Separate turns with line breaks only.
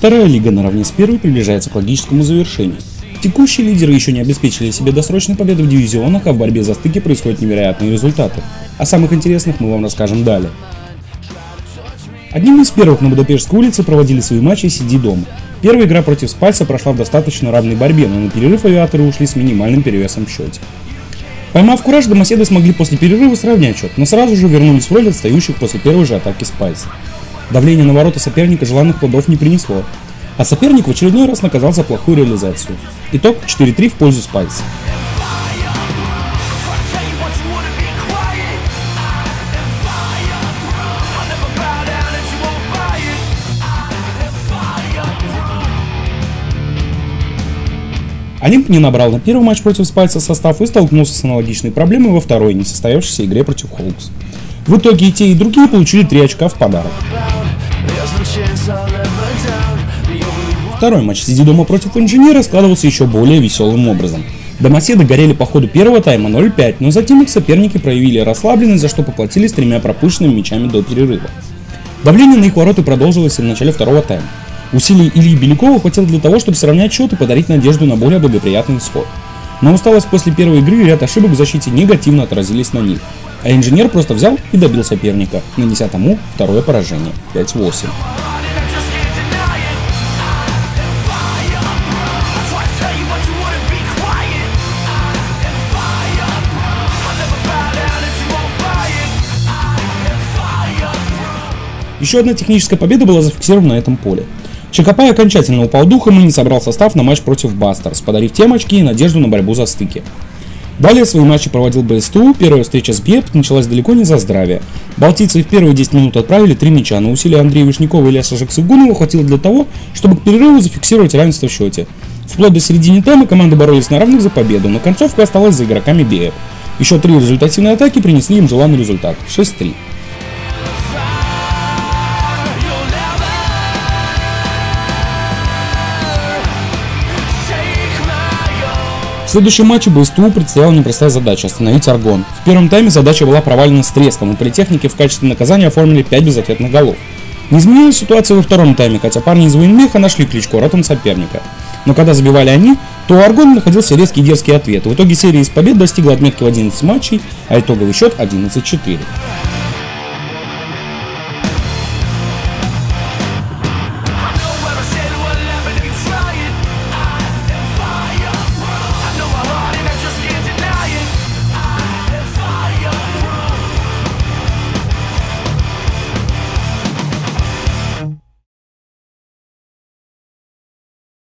Вторая лига наравне с первой приближается к логическому завершению. Текущие лидеры еще не обеспечили себе досрочной победы в дивизионах, а в борьбе за стыки происходят невероятные результаты. О самых интересных мы вам расскажем далее. Одним из первых на Будапештской улице проводили свои матчи CD дома. Первая игра против Спальса прошла в достаточно равной борьбе, но на перерыв авиаторы ушли с минимальным перевесом в счете. Поймав кураж, домоседы смогли после перерыва сравнять счет, но сразу же вернулись в роль отстающих после первой же атаки Спальса. Давление на ворота соперника желанных плодов не принесло, а соперник в очередной раз наказал за плохую реализацию. Итог 4-3 в пользу Спальса. Олимп не набрал на первый матч против Спальса состав и столкнулся с аналогичной проблемой во второй несостоявшейся игре против Холмс. В итоге и те, и другие получили 3 очка в подарок. Второй матч CD дома против Инженера складывался еще более веселым образом. Домоседы горели по ходу первого тайма 0-5, но затем их соперники проявили расслабленность, за что поплатились 3 пропущенными мячами до перерыва. Давление на их ворота продолжилось и в начале второго тайма. Усилий Ильи Белякова хватило для того, чтобы сравнять счет и подарить надежду на более благоприятный исход. Но усталость после первой игры и ряд ошибок в защите негативно отразились на них, а Инженер просто взял и добил соперника, нанеся тому второе поражение 5-8. Еще одна техническая победа была зафиксирована на этом поле. Чакопай окончательно упал духом и не собрал состав на матч против Бастерс, подарив тем очки и надежду на борьбу за стыки. Далее свои матчи проводил БСТУ, первая встреча с Бепт началась далеко не за здравие. Балтийцы в первые 10 минут отправили 3 мяча, но усилия Андрея Вишнякова и Ильяса Жаксыгунова хватило для того, чтобы к перерыву зафиксировать равенство в счете. Вплоть до середины тайма команды боролись на равных за победу, но концовка осталась за игроками Бепт. Еще 3 результативные атаки принесли им желанный результат – 6-3. В следующем матче БСТУ предстояла непростая задача – остановить Аргон. В первом тайме задача была провалена с треском, и политехники в качестве наказания оформили 5 безответных голов. Не изменилась ситуация во втором тайме, хотя парни из Военмеха нашли кличку воротам соперника. Но когда забивали они, то у Аргона находился резкий и дерзкий ответ. В итоге серия из побед достигла отметки в 11 матчей, а итоговый счет 11-4.